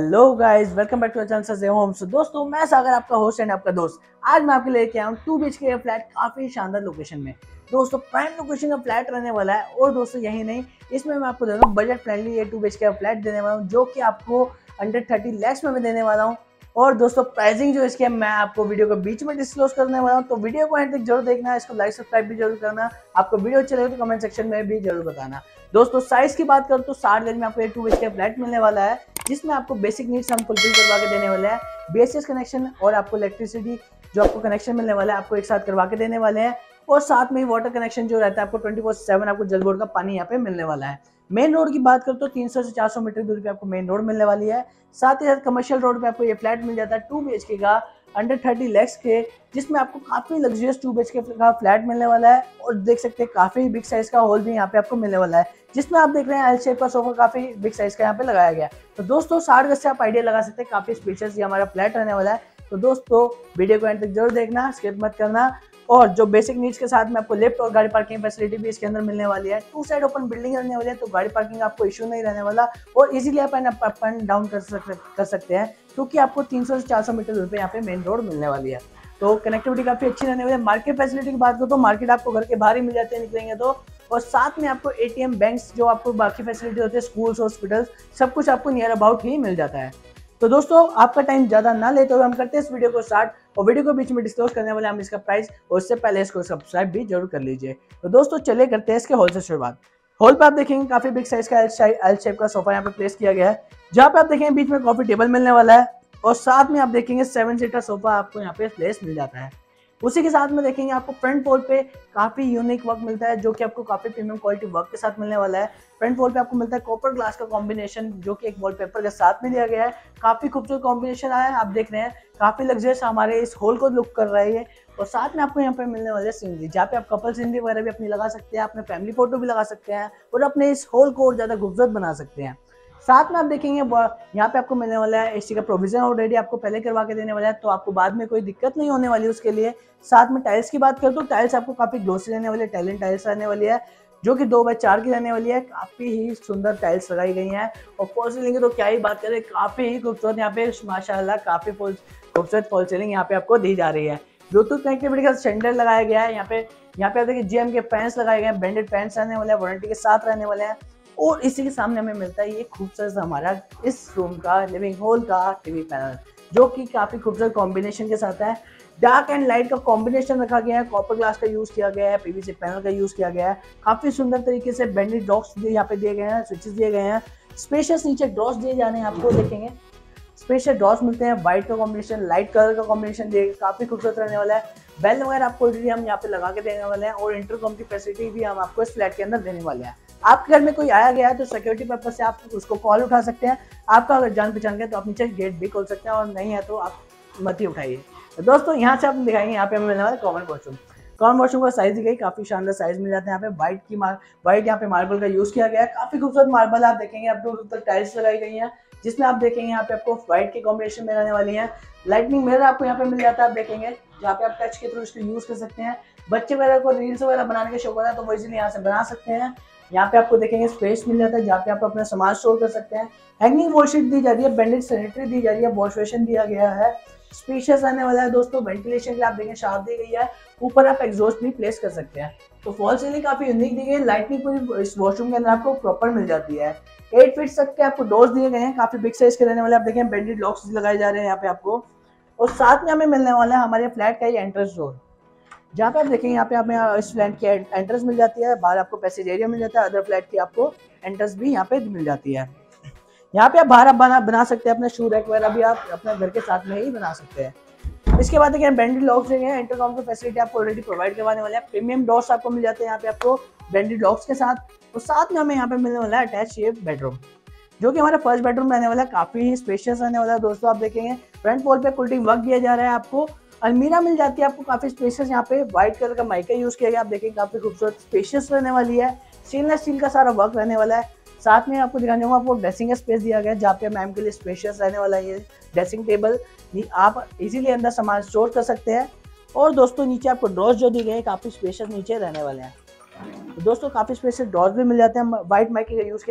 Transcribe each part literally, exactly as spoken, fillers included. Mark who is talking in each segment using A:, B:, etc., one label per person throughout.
A: Hello guys, welcome back to channel Saje home. So दोस्तों, मैं सागर आपका होस्ट एंड आपका दोस्त। आज मैं आपके लेके आया हूँ टू बीएचके का फ्लैट काफी शानदार लोकेशन में। दोस्तों, प्राइम लोकेशन का फ्लैट रहने वाला है। और दोस्तों यही नहीं, इसमें मैं आपको दे रहा हूँ बजट फ्रेंडली ये टू बीएचके का फ्लैट देने वाला हूँ, जो कि आपको अंडर थर्टी लैक्स में मैं देने वाला हूँ। और दोस्तों, प्राइसिंग जो इसकी है मैं आपको वीडियो के बीच में डिस्क्लोज करने वाला हूँ, तो वीडियो को एंड तक जरूर देखना। इसको लाइक सब्सक्राइब भी जरूर करना। आपको वीडियो अच्छी लगे तो कमेंट सेक्शन में भी जरूर बताना। दोस्तों, साइज की बात करूँ तो साठ गज में आपको एक टू बीएचके फ्लैट मिलने वाला है, जिसमें आपको बेसिक नीड्स हम फुलफिल करवा के देने वाले हैं। बीएसएस कनेक्शन और आपको इलेक्ट्रिसिटी जो आपको कनेक्शन मिलने वाला है आपको एक साथ करवा के देने वाले हैं। और साथ में ही वाटर कनेक्शन जो रहता है आपको ट्वेंटी फोर सेवन आपको जल बोर्ड का पानी यहाँ पे मिलने वाला है। मेन रोड की बात करूँ तो तीन सौ से चार सौ मीटर दूरी पे आपको मेन रोड मिलने वाली है। साथ ही साथ कमर्शियल रोड पे आपको ये फ्लैट मिल जाता है टू बीएचके का अंडर थर्टी लैक्स के, जिसमें आपको काफी लग्जरियस टू बीएचके का फ्लैट मिलने वाला है। और देख सकते हैं काफी बिग साइज का हॉल भी यहाँ पे आपको मिलने वाला है, जिसमें आप देख रहे हैं एल शेप का सोफा काफी बिग साइज का यहाँ पे लगाया गया है। तो दोस्तों, साठ गज से आप आइडिया लगा सकते हैं काफी स्पेशियस ये हमारा फ्लैट रहने वाला है। तो दोस्तों, वीडियो को एंड तक जरूर देखना, स्किप मत करना। और जो बेसिक नीड्स के साथ में आपको लिफ्ट और गाड़ी पार्किंग फैसिलिटी भी इसके अंदर मिलने वाली है। टू साइड ओपन बिल्डिंग रहने वाली है, तो गाड़ी पार्किंग आपको इशू नहीं रहने वाला। और इजीली आप अप एंड डाउन कर सकते कर सकते हैं, क्योंकि आपको तीन सौ से चार सौ मीटर दूर पे यहाँ पे मेन रोड मिलने वाली है। तो कनेक्टिविटी काफी अच्छी रहने वाली है। मार्केट फैसिलिटी की बात करो तो मार्केट आपको घर के बाहर ही मिल जाते हैं निकलेंगे तो। और साथ में आपको एटीएम, बैंक्स, जो आपको बाकी फैसिलिटी होती है, स्कूल्स, हॉस्पिटल्स, सब कुछ आपको नियर अबाउट ही मिल जाता है। तो दोस्तों, आपका टाइम ज्यादा ना लेते हुए हम करते हैं इस वीडियो को स्टार्ट। और वीडियो को बीच में डिस्क्लोज करने वाले हम इसका प्राइस, और उससे पहले इसको सब्सक्राइब भी जरूर कर लीजिए। तो दोस्तों, चलिए करते हैं इसके हॉल से शुरुआत। हॉल पे आप देखेंगे काफी बिग साइज का एल शेप का सोफा यहाँ पे प्लेस किया गया है, जहाँ पे आप देखेंगे बीच में कॉफी टेबल मिलने वाला है। और साथ में आप देखेंगे सेवन सीटर सोफा आपको यहाँ पे प्लेस मिल जाता है। उसी के साथ में देखेंगे आपको फ्रंट वॉल पे काफी यूनिक वर्क मिलता है, जो कि आपको काफी प्रीमियम क्वालिटी वर्क के साथ मिलने वाला है। फ्रंट वॉल पे आपको मिलता है कॉपर ग्लास का कॉम्बिनेशन, जो कि एक वॉलपेपर के साथ में दिया गया है। काफी खूबसूरत कॉम्बिनेशन आया है, आप देख रहे हैं काफी लग्जरियस हमारे इस हॉल को लुक कर रहा है। और साथ में आपको यहाँ पे मिलने वाले सीनरी, जहाँ पे आप कपल सीनरी वगैरह भी अपनी लगा सकते हैं, अपने फैमिली फोटो भी लगा सकते हैं, और अपने इस हॉल को और ज्यादा खूबसूरत बना सकते हैं। साथ में आप देखेंगे यहाँ पे आपको मिलने वाला है एसी का प्रोविजन ऑलरेडी आपको पहले करवा के देने वाला है, तो आपको बाद में कोई दिक्कत नहीं होने वाली उसके लिए। साथ में टाइल्स की बात करें तो टाइल्स आपको काफी ग्लोसी रहने वाली है, टैलेंट टाइल्स रहने वाली है, जो कि दो बाय चार की रहने वाली है। काफी ही सुंदर टाइल्स लगाई गई हैं। और फॉल सीलिंग की तो क्या ही बात करें, काफी ही खूबसूरत यहाँ पे माशाल्लाह काफी खूबसूरत फॉल सीलिंग यहाँ पे आपको दी जा रही है। ब्लूटूथ कनेक्टिविटी का सेंटर लगाया गया है यहाँ पे। यहाँ पे आप देखिए जीएम के फैंस लगाए गए हैं, ब्रांडेड फैंस रहने वाले हैं, वारंटी के साथ रहने वाले हैं। और इसी के सामने हमें मिलता है ये खूबसूरत हमारा इस रूम का लिविंग हॉल का टीवी पैनल, जो कि काफी खूबसूरत कॉम्बिनेशन के साथ है। डार्क एंड लाइट का कॉम्बिनेशन रखा गया है, कॉपर ग्लास का यूज किया गया है, पीवीसी पैनल का यूज किया गया है। काफी सुंदर तरीके से बेंडेड डॉक्स यहाँ पे दिए गए हैं, स्विचेस दिए गए हैं। स्पेशियस नीचे ड्रॉस दिए जाने हैं, आपको देखेंगे स्पेशल ड्रॉस मिलते हैं। व्हाइट का कॉम्बिनेशन, लाइट कलर का कॉम्बिनेशन दिए, काफी खूबसूरत रहने वाला है। बेल वगैरह आपको ऑलरेडी हम यहाँ पे लगा के देने वाले हैं, और इंटरकॉम की फैसिलिटी भी हम आपको इस फ्लैट के अंदर देने वाले हैं। आपके घर में कोई आया गया है तो सिक्योरिटी पर्पज से आप उसको कॉल उठा सकते हैं। आपका अगर जान पहचान है तो आप नीचे गेट भी खोल सकते हैं, और नहीं है तो आप मत ही उठाइए। तो दोस्तों, यहाँ से आप दिखाएंगे यहाँ पे हमें मिलने वाला कॉमन वॉशरूम। कॉमन वॉशरूम का साइज दी गई, काफी शानदार साइज मिल जाते हैं यहाँ पे। व्हाइट की मार व्हाइट यहाँ पे मार्बल का यूज किया गया है, काफी खूबसूरत मार्बल आप देखेंगे। अब दूर तक टाइल्स लगाई गई हैं, जिसमें आप देखेंगे यहाँ पे आपको व्हाइट के कॉम्बिनेशन में रहने वाली है। लाइटनिंग मिरर आपको यहाँ पे मिल जाता है, आप देखेंगे, जहाँ पे आप टच के थ्रू इसको यूज कर सकते हैं। बच्चे वगैरह को रील्स वगैरह बनाने का शौक होता है तो वो इजीली यहाँ से बना सकते हैं। यहाँ पे आपको देखेंगे स्पेस मिल जाता है, जहाँ पे आप अपना सामान स्टोर कर सकते हैं। हैंगिंग वॉशशीट दी जा रही है, ब्रांडेड सैनिटरी दी जा रही है, वॉश बेसिन दिया गया है। स्पेशियस आने वाला है दोस्तों। वेंटिलेशन के लिए आप देखेंगे शावर दी गई है, ऊपर आप एग्जॉस्ट भी प्लेस कर सकते हैं। तो फॉल सीलिंग काफी यूनिक दी गई है। लाइटनिंग पूरी इस वॉशरूम के अंदर आपको प्रॉपर मिल जाती है। एट फीट तक के आपको डोर्स दिए गए हैं, काफी बिग साइज के रहने वाले। आप देखें ब्रांडेड लॉक्स लगाए जा रहे हैं यहाँ पे आपको। और साथ में हमें मिलने वाला है हमारे फ्लैट का ये एंट्रेंस डोर, जहाँ पे आप देखेंगे यहाँ पे हमें इस फ्लैट की एंट्रेंस मिल जाती है। बाहर आपको पैसेज एरिया मिल जाता है, अदर फ्लैट की आपको एंट्रेंस भी यहाँ पे मिल जाती है। यहाँ पे आप बाहर आप बना बना सकते हैं अपने शू रैक वगैरह भी आप अपने घर के साथ में ही बना सकते हैं। इसके बाद देखिए ब्रांडेड लॉक्स देंगे, इंटरकॉम की फैसिलिटी आपको ऑलरेडी प्रोवाइड करवाने वाले हैं। प्रीमियम डोर्स आपको मिल जाते हैं यहाँ पे आपको ब्रांडेड लॉक्स के साथ। और साथ में हमें यहाँ पे मिलने वाला है अटैच ये बेडरूम, जो कि हमारा फर्स्ट बेडरूम रहने वाला है। काफी ही स्पेशियस रहने वाला है दोस्तों। आप देखेंगे फ्रंट वॉल पे कुल्टिंग वर्क दिया जा रहा है आपको। अलमीरा मिल जाती है आपको काफी स्पेशियस, यहाँ पे व्हाइट कलर का माइका यूज किया गया, आप देखेंगे काफी खूबसूरत स्पेशियस रहने वाली है। स्टेनलेस स्टील का सारा वर्क रहने वाला है। साथ में आपको दिखाने को आपको ड्रेसिंग स्पेस दिया गया है, जहाँ पे मैम के लिए स्पेशियस रहने वाला है ये ड्रेसिंग टेबल। आप इजीली अंदर सामान स्टोर कर सकते हैं। और दोस्तों, नीचे आपको ड्रॉर्स जो दी गए हैं काफी स्पेशियस नीचे रहने वाले हैं। तो दोस्तों, काफी स्पेशियस डोर्स भी मिल जाते हैं। व्हाइट माइके का यूज किया है,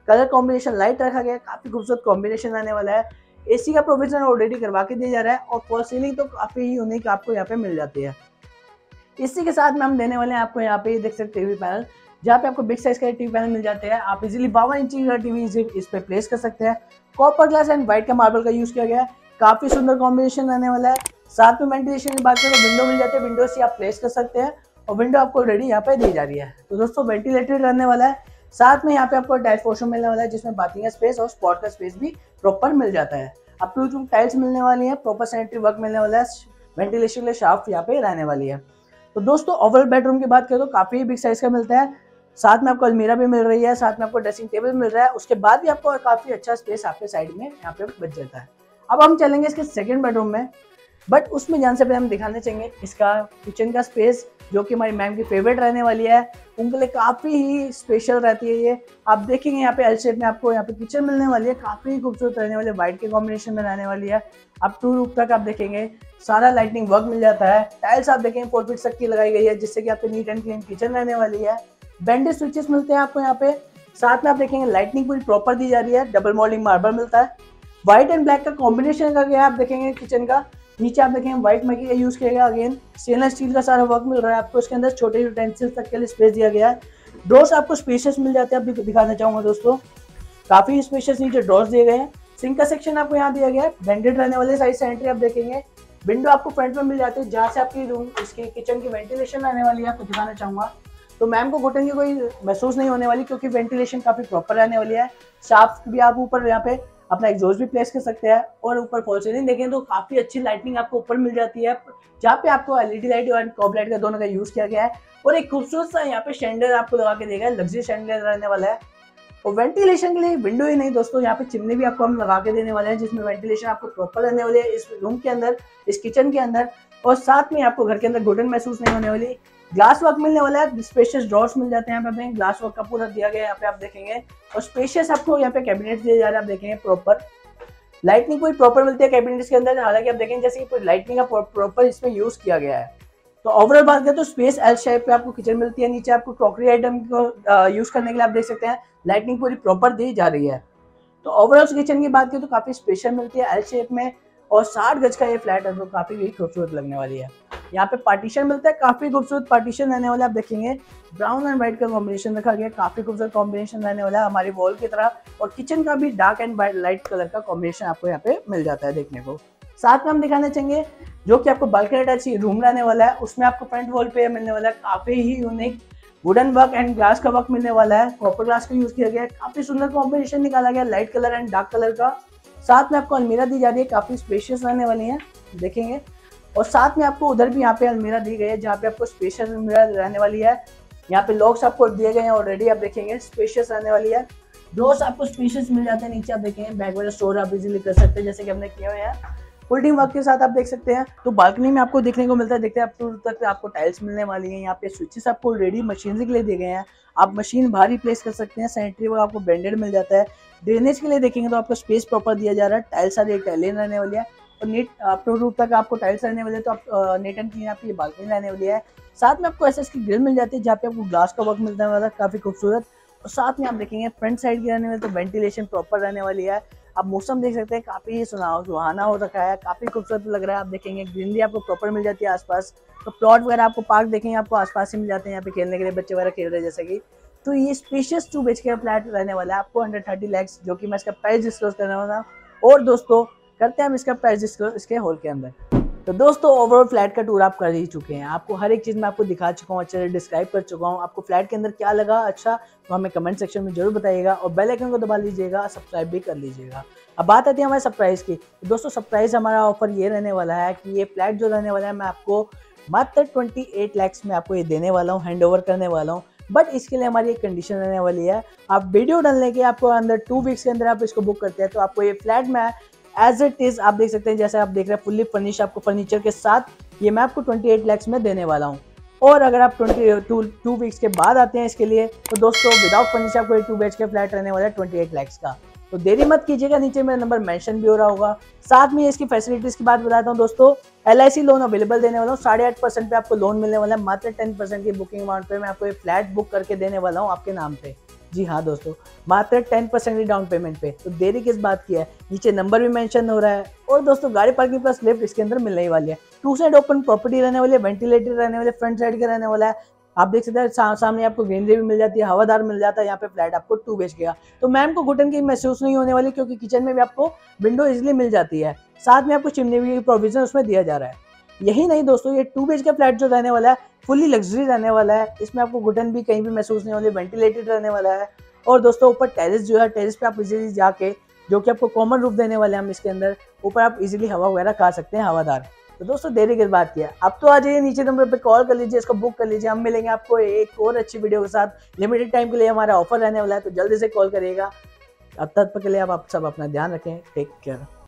A: कलर कॉम्बिनेशन लाइट रखा गया है, काफी खूबसूरत कॉम्बिनेशन आने वाला है। एसी का प्रोविजन ऑलरेडी करवा के दिया जा रहा है और फॉल सीलिंग तो काफी ही यूनिक आपको यहाँ पे मिल जाती है। इसी के साथ में हम देने वाले हैं आपको यहाँ पे देख सकते टीवी पैनल, जहाँ पे आपको बिग साइज का टीवी पैनल मिल जाते हैं। आप इजीली बावन इंची का टीवी इस पे प्लेस कर सकते हैं। कॉपर ग्लास एंड व्हाइट का मार्बल का यूज किया गया है, काफी सुंदर कॉम्बिनेशन आने वाला है। साथ में वेंटिलेशन की बात करें तो विंडो मिल जाती है, विंडो से आप प्लेस कर सकते हैं और विंडो आपको ऑलरेडी यहाँ पे दी जा रही है। तो दोस्तों वेंटिलेटेड रहने वाला है। साथ में यहाँ पे आपको अटैच वॉशरूम मिलने वाला है, जिसमें बाथिंग का स्पेस और स्पॉट का स्पेस भी प्रॉपर मिल जाता है। आपको टू टाइल्स मिलने वाली है, प्रॉपर सैनिटरी वर्क मिलने वाला है, वेंटिलेशन के लिए शाफ्ट यहाँ पे रहने वाली है। तो दोस्तों ओवरऑल बेडरूम की बात करें तो काफी बिग साइज का मिलता है। साथ में आपको अलमीरा भी मिल रही है, साथ में आपको ड्रेसिंग टेबल मिल रहा है। उसके बाद भी आपको काफी अच्छा स्पेस आपके साइड में यहाँ पे बच जाता है। अब हम चलेंगे इसके सेकंड बेडरूम में, बट उसमें जाने से पहले हम दिखाने चाहिए इसका किचन का स्पेस, जो कि हमारी मैम की फेवरेट रहने वाली है। उनके लिए काफी ही स्पेशल रहती है ये। आप देखेंगे यहाँ पे एल शेप में आपको यहाँ पे किचन मिलने वाली है, काफी खूबसूरत रहने वाली है, व्हाइट के कॉम्बिनेशन में रहने वाली है। आप टू रूफ तक आप देखेंगे सारा लाइटिंग वर्क मिल जाता है। टाइल्स आप देखेंगे फोर फीट तक की लगाई गई है, जिससे कि आपको नीट एंड क्लीन किचन रहने वाली है। बेंडेड स्विचेस मिलते हैं आपको यहाँ पे। साथ में आप देखेंगे लाइटनिंग पूरी प्रॉपर दी जा रही है, डबल मोल्डिंग मार्बल मिलता है। व्हाइट एंड ब्लैक का कॉम्बिनेशन का गया आप देखेंगे किचन का। नीचे आप देखेंगे व्हाइट मैगी का यूज किया गया, अगेन स्टेनलेस स्टील का सारा वर्क मिल रहा है आपको। इसके अंदर छोटे यूटेंसिल्स तक के लिए स्पेस दिया गया है। ड्रॉर्स आपको स्पेशियस मिल जाते हैं, आप दिखाना चाहूंगा दोस्तों, काफी स्पेशियस नीचे ड्रॉर्स दिए गए हैं। सिंक का सेक्शन आपको यहाँ दिया गया है, ब्लेंडेड रहने वाले साइड सैनिटरी आप देखेंगे। विंडो आपको फ्रंट में मिल जाती है, जहाँ से आपकी रूम इसकी किचन की वेंटिलेशन आने वाली है, आपको दिखाना चाहूंगा। तो मैम को घुटन की कोई महसूस नहीं होने वाली, क्योंकि वेंटिलेशन काफी प्रॉपर रहने वाली है। शाफ्ट भी आप ऊपर यहाँ पे अपना एग्जॉस्ट भी प्लेस कर सकते हैं और ऊपर फॉल सीलिंग देखें तो काफी अच्छी लाइटिंग आपको ऊपर मिल जाती है, जहाँ पे आपको एलईडी लाइट और कॉब लाइट का दोनों का यूज किया गया है। और एक खूबसूरत सा यहाँ पे शैंडलियर आपको लगा के देगा, लग्जरी शैंडलियर रहने वाला है। और वेंटिलेशन के लिए विंडो ही नहीं दोस्तों, यहाँ पे चिमनी भी आपको हम लगा के देने वाले हैं, जिसमें वेंटिलेशन आपको प्रॉपर रहने वाली है इस रूम के अंदर, इस किचन के अंदर। और साथ में आपको घर के अंदर घुटन महसूस नहीं होने वाली। ग्लास वर्क मिलने वाला है, स्पेशियस ड्रॉर्स मिल जाते हैं यहाँ पे, ग्लास वर्क का पूरा दिया गया है यहाँ पे आप देखेंगे। और स्पेशियस आपको यहाँ पे कैबिनेट दिए जा रहे हैं, आप देखेंगे प्रॉपर लाइटनिंग पूरी प्रॉपर मिलती है कैबिनेट के अंदर। हालांकि आप देखेंगे जैसे कि लाइटनिंग का प्रॉपर इसमें यूज किया गया है। तो ओवरऑल बात करें तो स्पेस एल शेप पे आपको किचन मिलती है। नीचे आपको क्रॉकरी आइटम को यूज करने के लिए आप देख सकते हैं लाइटनिंग पूरी प्रॉपर दी जा रही है। तो ओवरऑल किचन की बात करें तो काफी स्पेशल मिलती है एल शेप में, और साठ गज का ये फ्लैट है तो काफी भी खूबसूरत लगने वाली है। यहाँ पे पार्टीशन मिलता है, काफी खूबसूरत पार्टीशन रहने वाला है। आप देखेंगे ब्राउन एंड व्हाइट का कॉम्बिनेशन रखा गया, काफी खूबसूरत कॉम्बिनेशन रहने वाला है हमारी वॉल की तरह। और किचन का भी डार्क एंड लाइट कलर का कॉम्बिनेशन आपको यहाँ पे मिल जाता है देखने को। साथ में हम दिखाना चाहेंगे जो कि आपको बालकनी अटैच रूम रहने वाला है, उसमें आपको फ्रंट वॉल पे मिलने वाला है काफी ही unique wooden work and glass का वर्क मिलने वाला है। कॉपर ग्लास का यूज किया गया है, काफी सुंदर कॉम्बिनेशन निकाला गया light colour and dark colour का। साथ में आपको अलमीरा दी जा रही है, काफी स्पेशियस रहने वाली है देखेंगे। और साथ में आपको उधर भी यहाँ पे अलमीरा दी गई है, जहाँ पे आपको स्पेशियस अलमीरा रहने वाली है। यहाँ पे लॉक्स आपको दिए गए हैं ऑलरेडी, आप देखेंगे स्पेशियस रहने वाली है। डोर्स आपको स्पेशियस मिल जाते हैं, नीचे आप देखेंगे बैग वाला स्टोर आप इजीली कर सकते हैं, जैसे कि हमने किए हुए हैं फोल्डिंग वर्क के साथ आप देख सकते हैं। तो बालकनी में आपको देखने को मिलता है, देखते हैं आप तक आपको टाइल्स मिलने वाली हैं। यहाँ पे स्विचेस आपको रेडी मशीनरी के लिए दिए गए हैं, आप मशीन भारी प्लेस कर सकते हैं। सैनिटरी वर्क आपको ब्रांडेड मिल जाता है। ड्रेनेज के लिए देखेंगे तो आपको स्पेस प्रॉपर दिया जा रहा है, टाइल्स सारी इटालियन रहने वाली है और नीट अप टू रूफ तक आपको टाइल्स रहने वाली है। तो आप नीट एंड क्लीन आपकी बालकनी रहने वाली है। साथ में आपको एसएस की ग्रिल मिल जाती है, जहाँ पे आपको ग्लास का वर्क मिलता है काफी खूबसूरत। और साथ में आप देखेंगे फ्रंट साइड की रहने वाली तो वेंटिलेशन प्रॉपर रहने वाली है। आप मौसम देख सकते हैं, काफी सुनाव सुहाना हो रखा है, काफी खूबसूरत लग रहा है। आप देखेंगे ग्रीनरी आपको प्रॉपर मिल जाती है आसपास। तो प्लॉट वगैरह आपको पार्क देखेंगे आपको आसपास ही मिल जाते हैं, यहाँ पे खेलने के लिए बच्चे वगैरह खेल रहे हैं जैसे कि। तो ये स्पेशियस टू बीएचके का फ्लैट रहने वाला है आपको हंड्रेड थर्टी लैक्स, जो कि मैं इसका प्राइस डिस्क्लोज करने वाला हूँ। और दोस्तों करते हैं हम इसका प्राइस डिस्क्लोज इसके हॉल के अंदर। तो दोस्तों ओवरऑल फ्लैट का टूर आप कर ही चुके हैं, आपको हर एक चीज़ मैं आपको दिखा चुका हूँ, अच्छे से डिस्क्राइब कर चुका हूँ। आपको फ्लैट के अंदर क्या लगा अच्छा तो हमें कमेंट सेक्शन में जरूर बताइएगा, और बेल आइकन को दबा लीजिएगा, सब्सक्राइब भी कर लीजिएगा। अब बात आती है हमारे सरप्राइज़ की। तो दोस्तों सरप्राइज़ हमारा ऑफर ये रहने वाला है कि ये फ्लैट जो रहने वाला है मैं आपको मात्र अट्ठाईस लैक्स में आपको ये देने वाला हूँ, हैंड ओवर करने वाला हूँ। बट इसके लिए हमारी एक कंडीशन रहने वाली है, आप वीडियो डालने के आपको अंदर टू वीक्स के अंदर आप इसको बुक करते हैं तो आपको ये फ्लैट में एज इट इज आप देख सकते हैं, जैसे आप देख रहे हैं फुल्ली फर्निश आपको फर्नीचर के साथ ये मैं आपको अट्ठाईस लाख में देने वाला हूँ। और अगर आप बाईस टू वीक्स के बाद आते हैं इसके लिए तो दोस्तों विदाउट फर्निश आपको टू बीएच के फ्लैट रहने वाला है अट्ठाईस लाख का। तो देरी मत कीजिएगा, नीचे मेरा नंबर मेंशन भी हो रहा होगा। साथ में इसकी फैसिलिटीज की बात बताता हूँ दोस्तों, L I C loan available देने वाला हूँ, साढ़े आठ परसेंट पे आपको लोन मिलने वाला है। मात्र टेन परसेंट की बुकिंग अमाउंट पे मैं आपको ये फ्लैट बुक करके देने वाला हूँ आपके नाम पे। जी हाँ दोस्तों, मात्र टेन परसेंट डाउन पेमेंट पे। तो देरी किस बात की है, नीचे नंबर भी मेंशन हो रहा है। और दोस्तों गाड़ी पार्किंग प्लस लिफ्ट इसके अंदर मिलने ही वाली है। टू साइड ओपन प्रॉपर्टी रहने वाली है, वेंटिलेटेड रहने वाले, फ्रंट साइड के रहने वाला है। आप देख सकते हैं सा, सामने आपको ग्रीनरी भी मिल जाती है, हवादार मिल जाता है। यहाँ पे फ्लैट आपको टू बी एच के का। तो मैम को घुटन की महसूस नहीं होने वाली, क्योंकि किचन में भी आपको विंडो इजिली मिल जाती है। साथ में आपको चिमनी भी प्रोविजन उसमें दिया जा रहा है। यही नहीं दोस्तों, ये two B H K flat जो रहने वाला है फुल्ली लग्जरी रहने वाला है। इसमें आपको घुटन भी कहीं भी महसूस नहीं होने, वेंटिलेटेड रहने वाला है। और दोस्तों ऊपर टेरेस जो है, टेरेस पे आप इजीली जाके, जो कि आपको कॉमन रूफ देने वाले हैं हम इसके अंदर, ऊपर आप इजीली हवा वगैरह खा सकते हैं, हवादार। तो दोस्तों देरी की बात किया, अब तो आ जाइए नीचे नंबर पे कॉल कर लीजिए, इसको बुक कर लीजिए। हम मिलेंगे आपको एक और अच्छी वीडियो के साथ। लिमिटेड टाइम के लिए हमारा ऑफर रहने वाला है, तो जल्दी से कॉल करिएगा। अब तक के लिए आप सब अपना ध्यान रखें। Take care.